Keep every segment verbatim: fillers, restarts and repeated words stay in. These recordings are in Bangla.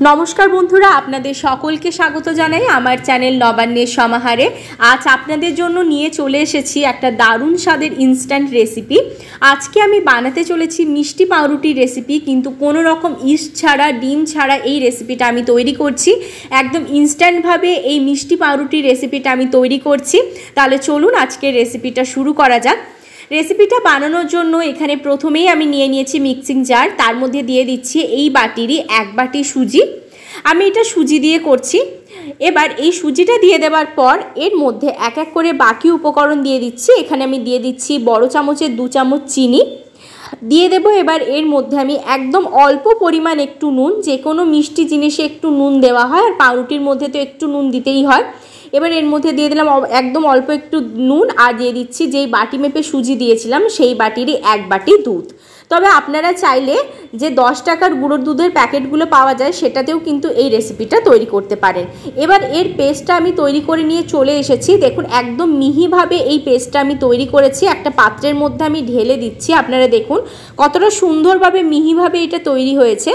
नमस्कार बंधुरा आपनादेर सकलके स्वागत जानाई आमार चैनल नबान्नेर समाहारे। आज आपनादेर जोन्नो निये चले एसेछि एकटा दारुण स्वादेर इन्स्टैंट रेसिपि। आजके आमी बानाते चलेछि मिष्टि पाउरुटी रेसिपि, किन्तु कोनो रकम इस्ट छाड़ा डिम छाड़ा এই রেসিপিটা আমি তৈরি করছি। একদম ইনস্ট্যান্ট ভাবে এই মিষ্টি পাউরুটি রেসিপিটা আমি তৈরি করছি। তাহলে চলুন আজকে রেসিপিটা শুরু করা যাক। রেসিপিটা বানানোর জন্য এখানে প্রথমেই আমি নিয়ে নিয়েছি মিক্সিং জার, তার মধ্যে দিয়ে দিচ্ছি এই বাটিরই এক বাটি সুজি। আমি এটা সুজি দিয়ে করছি। এবার এই সুজিটা দিয়ে দেওয়ার পর এর মধ্যে এক এক করে বাকি উপকরণ দিয়ে দিচ্ছি। এখানে আমি দিয়ে দিচ্ছি বড় চামচের দু চামচ চিনি দিয়ে দেব। এবার এর মধ্যে আমি একদম অল্প পরিমাণ একটু নুন, যে কোনো মিষ্টি জিনিসে একটু নুন দেওয়া হয় আর পাউরুটির মধ্যে তো একটু নুন দিতেই হয়। এবার এর মধ্যে দিয়ে দিলাম একদম অল্প একটু নুন আর দিয়ে দিচ্ছি যেই বাটি মেপে সুজি দিয়েছিলাম সেই বাটিরই এক বাটি দুধ। তবে আপনারা চাইলে যে দশ টাকার গুঁড়োর দুধের প্যাকেটগুলো পাওয়া যায় সেটাতেও কিন্তু এই রেসিপিটা তৈরি করতে পারেন। এবার এর পেস্টটা আমি তৈরি করে নিয়ে চলে এসেছি। দেখুন একদম মিহিভাবে এই পেস্টটা আমি তৈরি করেছি। একটা পাত্রের মধ্যে আমি ঢেলে দিচ্ছি। আপনারা দেখুন কতটা সুন্দরভাবে মিহিভাবে এটা তৈরি হয়েছে।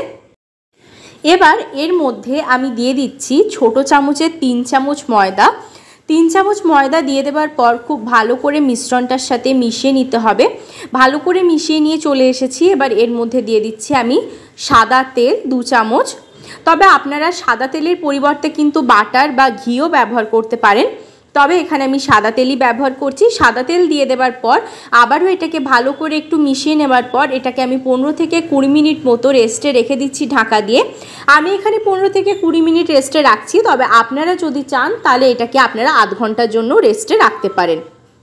এবার এর মধ্যে আমি দিয়ে দিচ্ছি ছোট চামচের তিন চামচ ময়দা। তিন চামচ ময়দা দিয়ে দেওয়ার পর খুব ভালো করে মিশ্রণটার সাথে মিশিয়ে নিতে হবে। ভালো করে মিশিয়ে নিয়ে চলে এসেছি। এবার এর মধ্যে দিয়ে দিচ্ছি আমি সাদা তেল দু চামচ। তবে আপনারা সাদা তেলের পরিবর্তে কিন্তু বাটার বা ঘিও ব্যবহার করতে পারেন, তবে এখানে আমি সাদা তেলই ব্যবহার করছি। সাদা তেল দিয়ে দেওয়ার পর আবারও এটাকে ভালো করে একটু মিশিয়ে নেওয়ার পর এটাকে আমি পনেরো থেকে কুড়ি মিনিট মতো রেস্টে রেখে দিচ্ছি ঢাকা দিয়ে। আমি এখানে পনেরো থেকে কুড়ি মিনিট রেস্টে রাখছি, তবে আপনারা যদি চান তাহলে এটাকে আপনারা আধ ঘন্টার জন্য রেস্টে রাখতে পারেন।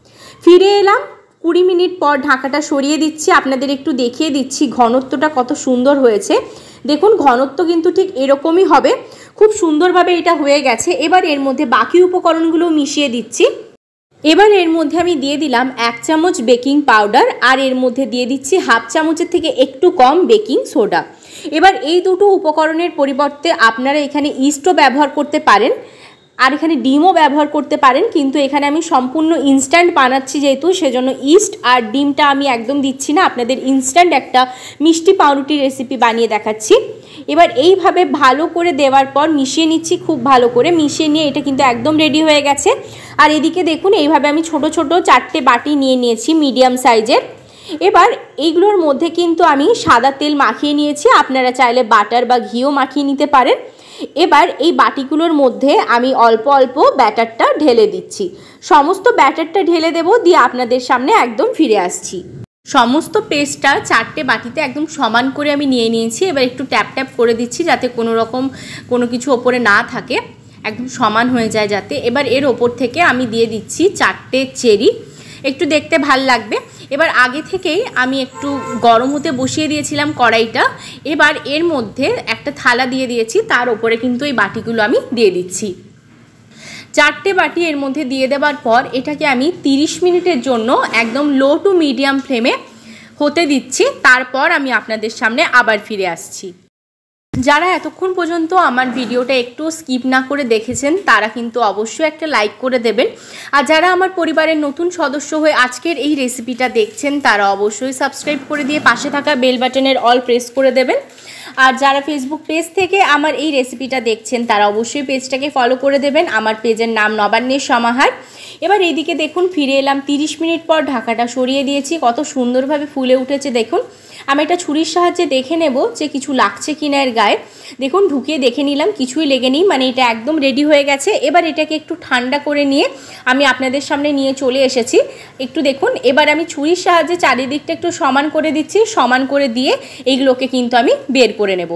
ফিরে এলাম কুড়ি মিনিট পর, ঢাকাটা সরিয়ে দিচ্ছি। আপনাদের একটু দেখিয়ে দিচ্ছি ঘনত্বটা কত সুন্দর হয়েছে। দেখুন ঘনত্ব কিন্তু ঠিক এরকমই হবে। খুব সুন্দরভাবে এটা হয়ে গেছে। এবার এর মধ্যে বাকি উপকরণগুলো মিশিয়ে দিচ্ছি। এবার এর মধ্যে আমি দিয়ে দিলাম এক চামচ বেকিং পাউডার আর এর মধ্যে দিয়ে দিচ্ছি হাফ চামচের থেকে একটু কম বেকিং সোডা। এবার এই দুটো উপকরণের পরিবর্তে আপনারা এখানে ইস্টও ব্যবহার করতে পারেন আর এখানে ডিমও ব্যবহার করতে পারেন, কিন্তু এখানে আমি সম্পূর্ণ ইনস্ট্যান্ট বানাচ্ছি যেহেতু, সেজন্য ইস্ট আর ডিমটা আমি একদম দিচ্ছি না। আপনাদের ইনস্ট্যান্ট একটা মিষ্টি পাউরুটি রেসিপি বানিয়ে দেখাচ্ছি। এবার এইভাবে ভালো করে দেওয়ার পর মিশিয়ে নিচ্ছি। খুব ভালো করে মিশিয়ে নিয়ে এটা কিন্তু একদম রেডি হয়ে গেছে। আর এদিকে দেখুন এইভাবে আমি ছোট ছোট চারটে বাটি নিয়ে নিয়েছি মিডিয়াম সাইজের। এবার এইগুলোর মধ্যে কিন্তু আমি সাদা তেল মাখিয়ে নিয়েছি। আপনারা চাইলে বাটার বা ঘিও মাখিয়ে নিতে পারেন। এবার এই বাটিগুলোর মধ্যে আমি অল্প অল্প ব্যাটারটা ঢেলে দিচ্ছি। সমস্ত ব্যাটারটা ঢেলে দেব, দিয়ে আপনাদের সামনে একদম ফিরে আসছি। সমস্ত পেস্টটা চারটে বাটিতে একদম সমান করে আমি নিয়ে নিয়েছি। এবার একটু ট্যাপ ট্যাপ করে দিচ্ছি যাতে কোনো রকম কোনো কিছু ওপরে না থাকে, একদম সমান হয়ে যায় যাতে। এবার এর ওপর থেকে আমি দিয়ে দিচ্ছি চারটে চেরি, একটু দেখতে ভাল লাগবে। এবার আগে থেকেই আমি একটু গরম হতে বসিয়ে দিয়েছিলাম কড়াইটা। এবার এর মধ্যে একটা থালা দিয়ে দিয়েছি, তার ওপরে কিন্তু এই বাটিগুলো আমি দিয়ে দিচ্ছি। চারটে বাটি এর মধ্যে দিয়ে দেওয়ার পর এটাকে আমি তিরিশ মিনিটের জন্য একদম লো টু মিডিয়াম ফ্লেমে হতে দিচ্ছি। তারপর আমি আপনাদের সামনে আবার ফিরে আসছি। যারা এতক্ষণ পর্যন্ত আমার ভিডিওটা একটু স্কিপ না করে দেখেছেন তারা কিন্তু অবশ্যই একটা লাইক করে দেবেন। আর যারা আমার পরিবারের নতুন সদস্য হয়ে আজকের এই রেসিপিটা দেখছেন তারা অবশ্যই সাবস্ক্রাইব করে দিয়ে পাশে থাকা বেল বাটনের অল প্রেস করে দেবেন। আর যারা ফেসবুক পেজ থেকে আমার এই রেসিপিটা দেখছেন তারা অবশ্যই পেজটাকে ফলো করে দেবেন। আমার পেজের নাম নবান্নের সমাহার। এবার এইদিকে দেখুন ফিরে এলাম তিরিশ মিনিট পর, ঢাকাটা সরিয়ে দিয়েছি। কত সুন্দরভাবে ফুলে উঠেছে দেখুন। আমি একটা ছুরির সাহায্যে দেখে নেব যে কিছু লাগছে কিনা এর গায়ে। দেখুন ঢুকিয়ে দেখে নিলাম, কিছুই লেগে নেই, মানে এটা একদম রেডি হয়ে গেছে। এবার এটাকে একটু ঠান্ডা করে নিয়ে আমি আপনাদের সামনে নিয়ে চলে এসেছি। একটু দেখুন এবার আমি ছুরির সাহায্যে চারিদিকটা একটু সমান করে দিচ্ছি। সমান করে দিয়ে এইগুলোকে কিন্তু আমি বের করে নেব।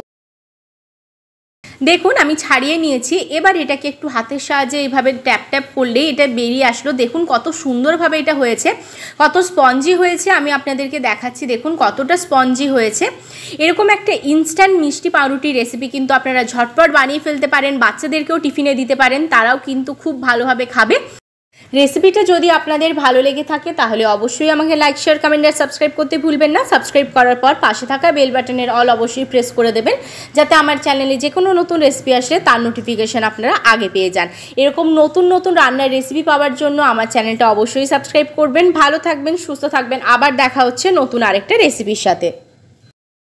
দেখুন আমি ছাড়িয়ে নিয়েছি। এবার এটাকে একটু হাতের সাহায্যে এইভাবে ট্যাপ ট্যাপ করলেই এটা বেরিয়ে আসলো। দেখুন কত সুন্দরভাবে এটা হয়েছে, কত স্পঞ্জি হয়েছে। আমি আপনাদেরকে দেখাচ্ছি দেখুন কতটা স্পঞ্জি হয়েছে। এরকম একটা ইনস্ট্যান্ট মিষ্টি পাউরুটি রেসিপি কিন্তু আপনারা ঝটপট বানিয়ে ফেলতে পারেন। বাচ্চাদেরকেও টিফিনে দিতে পারেন, তারাও কিন্তু খুব ভালোভাবে খাবে। রেসিপিটা যদি আপনাদের ভালো লেগে থাকে তাহলে অবশ্যই আমাকে লাইক শেয়ার কমেন্ট আর সাবস্ক্রাইব করতে ভুলবেন না। সাবস্ক্রাইব করার পর পাশে থাকা বেল বাটনের অল অবশ্যই প্রেস করে দেবেন যাতে আমার চ্যানেলে যে কোনো নতুন রেসিপি আসলে তার নোটিফিকেশান আপনারা আগে পেয়ে যান। এরকম নতুন নতুন রান্নার রেসিপি পাওয়ার জন্য আমার চ্যানেলটা অবশ্যই সাবস্ক্রাইব করবেন। ভালো থাকবেন, সুস্থ থাকবেন। আবার দেখা হচ্ছে নতুন আরেকটা রেসিপির সাথে।